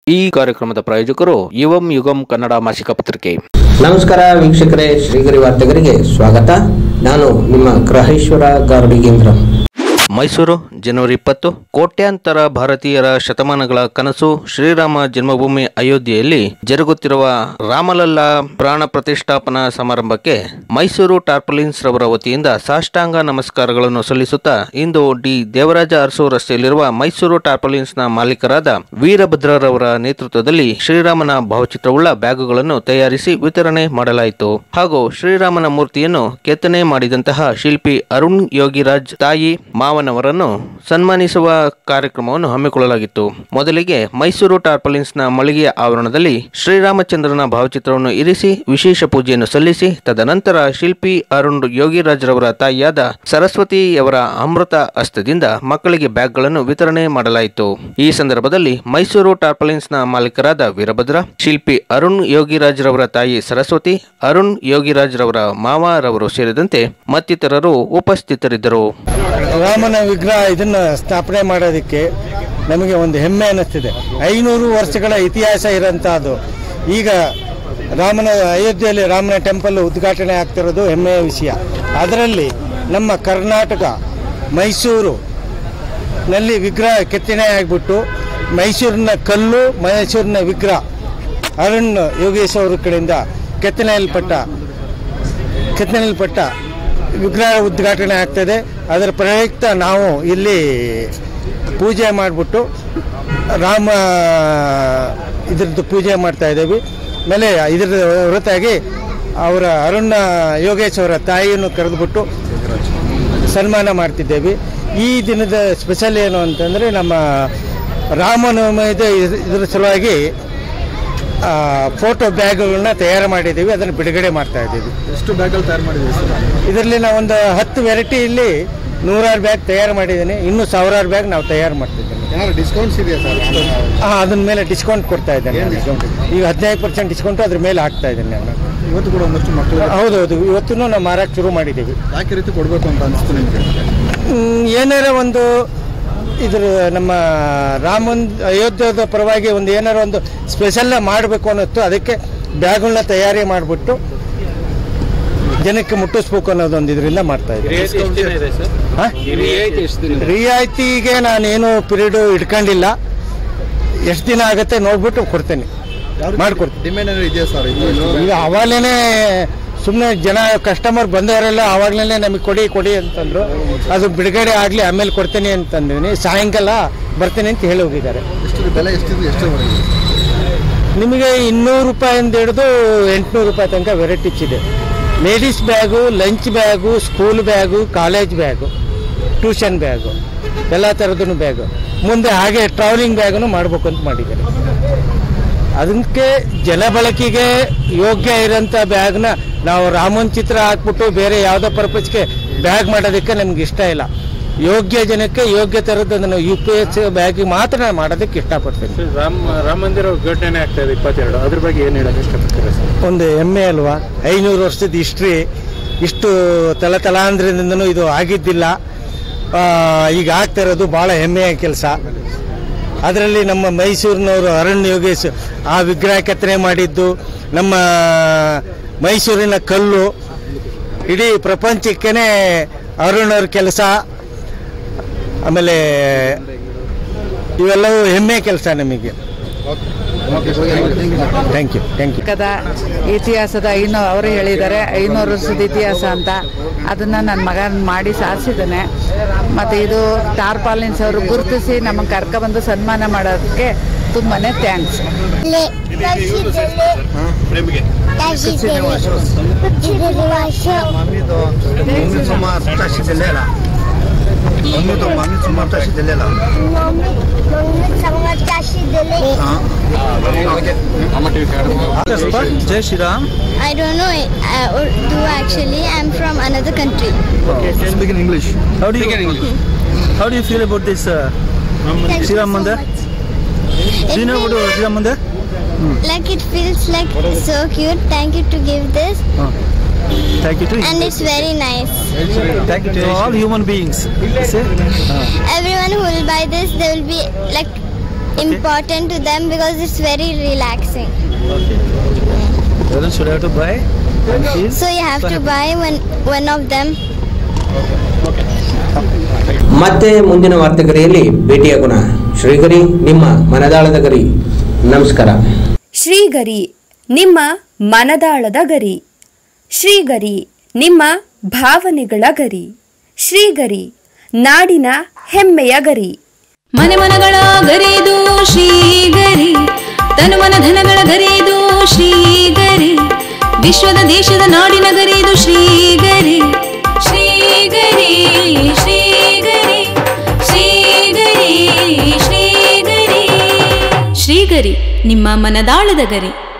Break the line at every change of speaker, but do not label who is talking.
ಈ ಕಾರ್ಯಕ್ರಮದ ಪ್ರಾಯೋಜಕರು ಯುವಂ ಯುಗಂ ಕನ್ನಡ ಮಾಸಿಕ ಪತ್ರಿಕೆ.
ನಮಸ್ಕಾರ ವೀಕ್ಷಕರೇ, ಶ್ರೀಗರಿ ವಾರ್ತೆಗರಿಗೆ ಸ್ವಾಗತ. ನಾನು ನಿಮ್ಮ ಗ್ರಹೇಶ್ವರ ಗಾರ್ಡಿಗೇಂದ್ರ.
ಮೈಸೂರು ಜನವರಿ 20. ಕೋಟ್ಯಾಂತರ ಭಾರತೀಯರ ಶತಮಾನಗಳ ಕನಸು ಶ್ರೀರಾಮ ಜನ್ಮಭೂಮಿ ಅಯೋಧ್ಯೆಯಲ್ಲಿ ಜರುಗುತ್ತಿರುವ ರಾಮಲಲ್ಲಾ ಪ್ರಾಣ ಪ್ರತಿಷ್ಠಾಪನಾ ಸಮಾರಂಭಕ್ಕೆ ಮೈಸೂರು ಟಾರ್ಪಾಲಿನ್ಸ್ ರವರ ವತಿಯಿಂದ ಸಾಷ್ಟಾಂಗ ನಮಸ್ಕಾರಗಳನ್ನು ಸಲ್ಲಿಸುತ್ತಾ ಇಂದು ಡಿ ದೇವರಾಜ ಅರಸು ರಸ್ತೆಯಲ್ಲಿರುವ ಮೈಸೂರು ಟಾರ್ಪಾಲಿನ್ಸ್ನ ಮಾಲೀಕರಾದ ವೀರಭದ್ರರವರ ನೇತೃತ್ವದಲ್ಲಿ ಶ್ರೀರಾಮನ ಭಾವಚಿತ್ರವುಳ್ಳ ಬ್ಯಾಗುಗಳನ್ನು ತಯಾರಿಸಿ ವಿತರಣೆ ಮಾಡಲಾಯಿತು. ಹಾಗೂ ಶ್ರೀರಾಮನ ಮೂರ್ತಿಯನ್ನು ಕೆತ್ತನೆ ಮಾಡಿದಂತಹ ಶಿಲ್ಪಿ ಅರುಣ್ ಯೋಗಿರಾಜ್ ತಾಯಿ ಮಾವನವರನ್ನು ಸನ್ಮಾನಿಸುವ ಕಾರ್ಯಕ್ರಮವನ್ನು ಹಮ್ಮಿಕೊಳ್ಳಲಾಗಿತ್ತು. ಮೊದಲಿಗೆ ಮೈಸೂರು ಟಾರ್ಪಾಲಿನ್ಸ್ನ ಮಳಿಗೆಯ ಆವರಣದಲ್ಲಿ ಶ್ರೀರಾಮಚಂದ್ರನ ಭಾವಚಿತ್ರವನ್ನು ಇರಿಸಿ ವಿಶೇಷ ಪೂಜೆಯನ್ನು ಸಲ್ಲಿಸಿ ತದನಂತರ ಶಿಲ್ಪಿ ಅರುಣ್ ಯೋಗಿರಾಜ್ರವರ ತಾಯಿಯಾದ ಸರಸ್ವತಿಯವರ ಅಮೃತ ಹಸ್ತದಿಂದ ಮಕ್ಕಳಿಗೆ ಬ್ಯಾಗ್ಗಳನ್ನು ವಿತರಣೆ ಮಾಡಲಾಯಿತು. ಈ ಸಂದರ್ಭದಲ್ಲಿ ಮೈಸೂರು ಟಾರ್ಪಾಲಿನ್ಸ್ನ ಮಾಲೀಕರಾದ ವೀರಭದ್ರ, ಶಿಲ್ಪಿ ಅರುಣ್ ಯೋಗಿರಾಜ್ರವರ ತಾಯಿ ಸರಸ್ವತಿ, ಅರುಣ್ ಯೋಗಿರಾಜ್ರವರ ಮಾವರವರು ಸೇರಿದಂತೆ ಮತ್ತಿತರರು ಉಪಸ್ಥಿತರಿದ್ದರು.
ರಾಮನ ವಿಗ್ರಹ ಇದನ್ನು ಸ್ಥಾಪನೆ ಮಾಡೋದಕ್ಕೆ ನಮಗೆ ಒಂದು ಹೆಮ್ಮೆ ಅನ್ನಿಸ್ತಿದೆ. 500 ವರ್ಷಗಳ ಇತಿಹಾಸ ಇರೋಂಥದ್ದು. ಈಗ ಅಯೋಧ್ಯೆಯಲ್ಲಿ ರಾಮನ ಟೆಂಪಲ್ ಉದ್ಘಾಟನೆ ಆಗ್ತಿರೋದು ಹೆಮ್ಮೆಯ ವಿಷಯ. ಅದರಲ್ಲಿ ನಮ್ಮ ಕರ್ನಾಟಕ ಮೈಸೂರಿನಲ್ಲಿ ವಿಗ್ರಹ ಕೆತ್ತನೆ ಆಗಿಬಿಟ್ಟು ಮೈಸೂರಿನ ಕಲ್ಲು, ಮೈಸೂರಿನ ವಿಗ್ರಹ ಅರುಣ್ ಯೋಗೇಶ್ ಅವರ ಕಡೆಯಿಂದ ಕೆತ್ತನೆಯಲ್ಪಟ್ಟ ವಿಗ್ರಹ ಉದ್ಘಾಟನೆ ಆಗ್ತದೆ. ಅದರ ಪ್ರಯುಕ್ತ ನಾವು ಇಲ್ಲಿ ಪೂಜೆ ಮಾಡಿಬಿಟ್ಟು ಇದ್ರದ್ದು ಪೂಜೆ ಮಾಡ್ತಾ ಇದ್ದೇವೆ. ಆಮೇಲೆ ಇದರ ಹೊರತಾಗಿ ಅವರ ಅರುಣ್ ಯೋಗೇಶ್ ಅವರ ತಾಯಿಯನ್ನು ಕರೆದುಬಿಟ್ಟು ಸನ್ಮಾನ ಮಾಡ್ತಿದ್ದೇವೆ. ಈ ದಿನದ ಸ್ಪೆಷಲ್ ಏನು ಅಂತಂದರೆ, ನಮ್ಮ ರಾಮನವಮಿ ಇದರ ಸಲುವಾಗಿ ಫೋಟೋ ಬ್ಯಾಗ್ಗಳನ್ನ ತಯಾರು ಮಾಡಿದ್ದೀವಿ. ಅದನ್ನು ಬಿಡುಗಡೆ ಮಾಡ್ತಾ ಇದ್ದೀವಿ.
ಎಷ್ಟು ಬ್ಯಾಗ್ಗಳು ತಯಾರು ಮಾಡಿದ್ದೀವಿ ಸರ್?
ಇದರಲ್ಲಿ ನಾವು ಒಂದು 10 ವೆರೈಟಿಯಲ್ಲಿ 100 ಬ್ಯಾಗ್ ತಯಾರು ಮಾಡಿದ್ದೀನಿ. ಇನ್ನೂ 1000 ಬ್ಯಾಗ್ ನಾವು ತಯಾರು ಮಾಡ್ತಿದ್ದೇನೆ.
ಏನಾದ್ರು ಡಿಸ್ಕೌಂಟ್ಸ್ ಇದೆಯಾ ಸರ್?
ಅದ್ರ ಮೇಲೆ ಡಿಸ್ಕೌಂಟ್ ಕೊಡ್ತಾ ಇದ್ದೇನೆ. ಈಗ 15% ಡಿಸ್ಕೌಂಟ್ ಅದ್ರ ಮೇಲೆ ಹಾಕ್ತಾ ಇದ್ದೇನೆ ನಾನು.
ಇವತ್ತು ಕೂಡ ಒಂದಷ್ಟು ಮಕ್ಕಳು?
ಹೌದೌದು, ಇವತ್ತು ನಾವು ಮಾರಕ್ಕೆ ಶುರು ಮಾಡಿದ್ದೀವಿ.
ಯಾಕೆ ರೀತಿ ಕೊಡಬೇಕು ಅಂತ ಅನಿಸ್ತು ನಿಮಗೆ?
ಏನಾರ ಒಂದು ಇದ್ರ ನಮ್ಮ ಅಯೋಧ್ಯದ ಪರವಾಗಿ ಒಂದು ಏನಾರ ಒಂದು ಸ್ಪೆಷಲ್ ಮಾಡಬೇಕು ಅನ್ನಿಸ್ತು. ಅದಕ್ಕೆ ಬ್ಯಾಗ್ಗಳನ್ನ ತಯಾರಿ ಮಾಡಿಬಿಟ್ಟು ಜನಕ್ಕೆ ಮುಟ್ಟಿಸ್ಬೇಕು ಅನ್ನೋದೊಂದು ಇದರಿಂದ ಮಾಡ್ತಾ ಇದ್ದೀನಿ. ರಿಯಾಯಿತಿಗೆ ನಾನೇನು ಪೀರಿಯಡ್ ಇಟ್ಕೊಂಡಿಲ್ಲ. ಎಷ್ಟು ದಿನ ಆಗುತ್ತೆ ನೋಡ್ಬಿಟ್ಟು ಕೊಡ್ತೇನೆ, ಮಾಡಿಕೊಡ್ತೀನಿ.
ಡಿಮ್ಯಾಂಡ್ ಏನಾದ್ರು ಇದೆಯಾ ಸರ್?
ಈಗ ಅವಾಗಲೇ ಸುಮ್ಮನೆ ಜನ ಕಸ್ಟಮರ್ ಬಂದವರೆಲ್ಲ ಆವಾಗಲೇ ನಮಗೆ ಕೊಡಿ ಅಂತಂದ್ರು. ಅದು ಬಿಡುಗಡೆ ಆಗಲಿ ಆಮೇಲೆ ಕೊಡ್ತೀನಿ ಅಂತಂದಿದ್ದೀನಿ. ಸಾಯಂಕಾಲ ಬರ್ತೀನಿ ಅಂತ ಹೇಳಿ ಹೋಗಿದ್ದಾರೆ.
ಎಷ್ಟು ಬೆಲೆ ಎಷ್ಟು
ನಿಮಗೆ 200 ರೂಪಾಯಿಂದ ಹಿಡಿದು 800 ರೂಪಾಯಿ ತನಕ ವೆರೈಟೀಸ್ ಇದೆ. Ladies bag, lunch bag, school bag, college bag, tuition bag, ಎಲ್ಲ ಥರದ್ದು ಬ್ಯಾಗು. ಮುಂದೆ ಹಾಗೆ ಟ್ರಾವೆಲಿಂಗ್ ಬ್ಯಾಗನ್ನು ಮಾಡಬೇಕು ಅಂತ ಮಾಡಿದ್ದಾರೆ. ಅದಕ್ಕೆ ಜನ ಬಳಕೆಗೆ ಯೋಗ್ಯ ಇರೋಂಥ ಬ್ಯಾಗ್ನ ನಾವು ರಾಮನ್ ಚಿತ್ರ ಹಾಕ್ಬಿಟ್ಟು ಬೇರೆ ಯಾವುದೋ ಪರ್ಪಸ್ಗೆ ಬ್ಯಾಗ್ ಮಾಡೋದಕ್ಕೆ ನಮ್ಗೆ ಇಷ್ಟ ಇಲ್ಲ. ಯೋಗ್ಯ ಜನಕ್ಕೆ ಯೋಗ್ಯ ಥರದ್ದು UPS ಬ್ಯಾಗ್ ಮಾತ್ರ ನಾನು ಮಾಡೋದಕ್ಕೆ ಇಷ್ಟಪಡ್ತೀನಿ.
ರಾಮ ಮಂದಿರ ಉದ್ಘಾಟನೆ ಆಗ್ತಾ ಇದೆ 22. ಅದ್ರ ಬಗ್ಗೆ ಏನು ಹೇಳೋದು ಇಷ್ಟಪಡ್ತೀರಾ ಸರ್?
ಒಂದು ಹೆಮ್ಮೆ ಅಲ್ವಾ? 500 ವರ್ಷದ ಹಿಸ್ಟ್ರಿ, ಇಷ್ಟು ತಲಾಂತರದಿಂದನೂ ಇದು ಆಗಿದ್ದಿಲ್ಲ. ಈಗ ಆಗ್ತಾ ಇರೋದು ಭಾಳ ಹೆಮ್ಮೆಯ ಕೆಲಸ. ಅದರಲ್ಲಿ ನಮ್ಮ ಮೈಸೂರಿನವರು ಅರುಣ್ ಯೋಗೇಶ್ ಆ ವಿಗ್ರಹ ಕೆತ್ತನೆ ಮಾಡಿದ್ದು, ನಮ್ಮ ಮೈಸೂರಿನ ಕಲ್ಲು, ಇಡೀ ಪ್ರಪಂಚಕ್ಕೇ ಅರುಣ್ ಅವ್ರ ಕೆಲಸ. ಆಮೇಲೆ ಇವೆಲ್ಲವೂ ಹೆಮ್ಮೆ ಕೆಲಸ ನಮಗೆ. Thank you.
ಇತಿಹಾಸದ ಅವರು ಹೇಳಿದ್ದಾರೆ 500 ವರ್ಷದ ಇತಿಹಾಸ ಅಂತ. ಅದನ್ನು ನನ್ನ ಮಗ ಮಾಡಿ ಸಾಧಿಸಿದ್ದಾನೆ. ಮತ್ತು ಇದು ಟಾರ್ಪಾಲಿನ್ಸ್ ಅವರು ಗುರುತಿಸಿ ನಮಗೆ ಕರ್ಕೊಬಂದು ಸನ್ಮಾನ ಮಾಡೋದಕ್ಕೆ ತುಂಬಾ thanks.
Jai Shri Ram.
I don't know Urdu actually. I'm from another country.
Okay, speak in English. How do you feel about this Shri Ram Mandir? Do you know about Shri Ram Mandir?
Like it feels like so cute. Thank you to give this.
Thank you to you.
And it's very nice.
Thank you to all human beings.
Everyone who will buy this, they will be like important to them because it's very relaxing.
Okay. Whether should I have to buy?
So you have to buy one of them.
ಮತ್ತೆ ಮುಂದಿನ ವಾರ್ತೆಗರಿಯಲ್ಲಿ ಭೇಟಿಯಾಗೋಣ. ಶ್ರೀಗರಿ, ನಿಮ್ಮ ಮನದಾಳದ ಗರಿ. ನಮಸ್ಕಾರ.
ಶ್ರೀಗರಿ, ನಿಮ್ಮ ಮನದಾಳದ ಗರಿ. ಶ್ರೀಗರಿ, ನಿಮ್ಮ ಭಾವನೆಗಳ ಗರಿ. ಶ್ರೀಗರಿ, ನಾಡಿನ ಹೆಮ್ಮೆಯ ಗರಿ.
ಮನೆ ಮನಗಳ ಗರಿದು ಶ್ರೀಗರಿ, ತನುಮನ ಧನಗಳ ಗರಿದು ಶ್ರೀಗರಿ, ವಿಶ್ವದ ದೇಶದ ನಾಡಿನ ಗರಿದು ಶ್ರೀಗರಿ. ಶ್ರೀಗರಿ ಶ್ರೀಗರಿ ಶ್ರೀಗರಿ ಶ್ರೀಗರಿ ಶ್ರೀಗರಿ, ನಿಮ್ಮ ಮನದಾಳದ ಗರಿ.